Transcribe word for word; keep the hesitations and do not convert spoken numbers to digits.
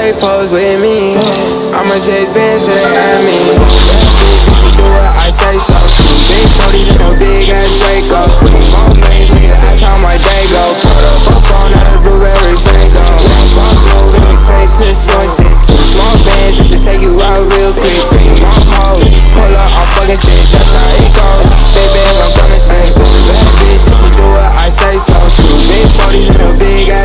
big pose with me. I'ma chase bands till they at me. Bad bitch, if she do it, I say so. Big forties and a big ass Draco. More brains, nigga, that's how my day go. Put up a phone out of blueberry Faygo. Phones moving, fake piss shit. Small bands just to take you out real quick. Bring my hoes, pull up, I'm fucking shit. That's how it goes. Big bands, I'm coming sick. Bad bitch, if she do it, I say so. Big forties and a big ass